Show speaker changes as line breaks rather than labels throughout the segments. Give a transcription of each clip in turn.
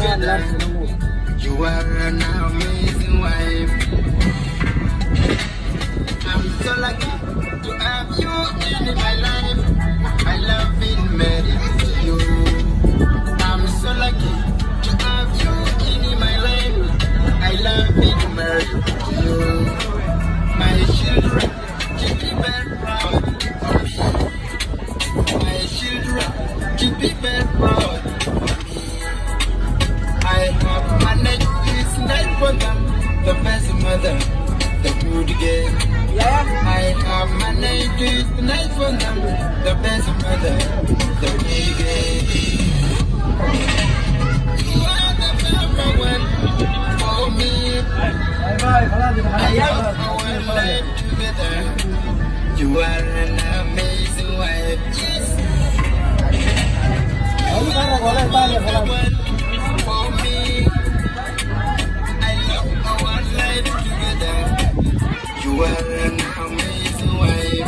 together. You are an amazing wife. I'm so lucky to have you in my life. I love being married to you. I'm so lucky to have you in my life. I love being married to you. My children, keep me very proud of me. My children, keep me very proud of me. I have managed this night for them, the best mother, the good girl. I have managed this night for them, the best mother, the good girl. You are the number one for me. I love our life together. You are an amazing wife. Yes. You are the number one for me. I love our life together. You are an amazing wife.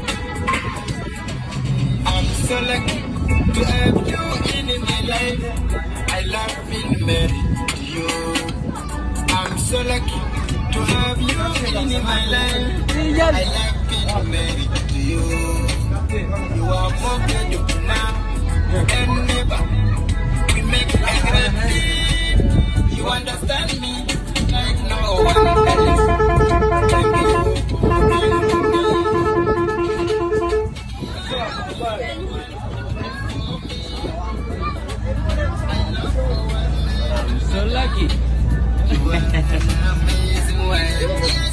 I'm so lucky to have you in my life. I love being married to you. I'm so lucky to have you in my life. I like being married to you. You are more beautiful now and never. We make a great team. You understand me like no one else. Thank you.
I'm so lucky.
You are an amazing wife.